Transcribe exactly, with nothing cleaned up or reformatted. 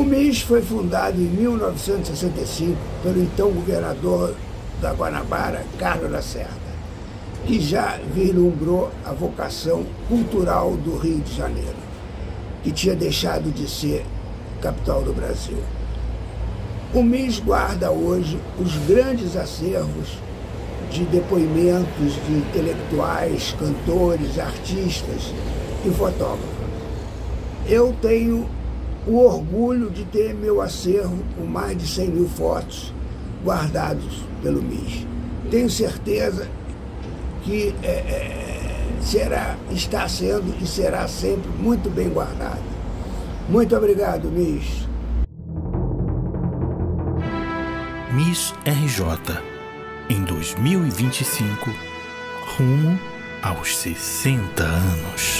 MIS foi fundado em mil novecentos e sessenta e cinco pelo então governador da Guanabara, Carlos Lacerda, que já vislumbrou a vocação cultural do Rio de Janeiro, que tinha deixado de ser capital do Brasil. O MIS guarda hoje os grandes acervos de depoimentos de intelectuais, cantores, artistas e fotógrafos. Eu tenho o orgulho de ter meu acervo com mais de cem mil fotos guardados pelo MIS. Tenho certeza que é, é, será, está sendo e será sempre muito bem guardado. Muito obrigado, MIS. MIS R J, em dois mil e vinte e cinco, rumo aos sessenta anos.